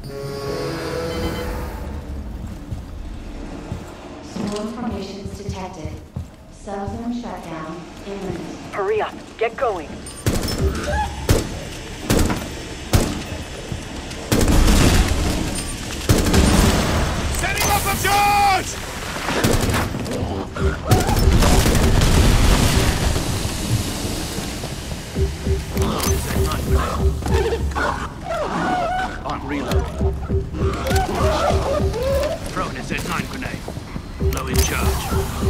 Swarm formations detected. Subzone shutdown imminent. Hurry up. Get going. Setting up a charge! I'm reloading. Throwing a Z9 grenade. Low in charge.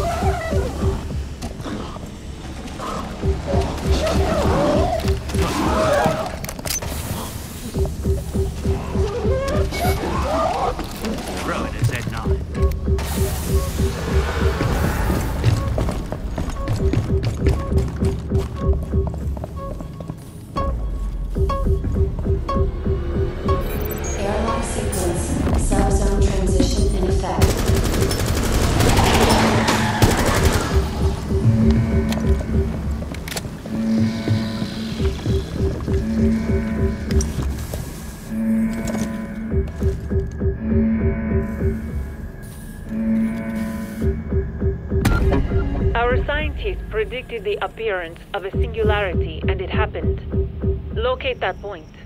Throwing a Z9. Airlock sequence. Subzone transition in effect. Our scientists predicted the appearance of a singularity, and it happened. Locate that point.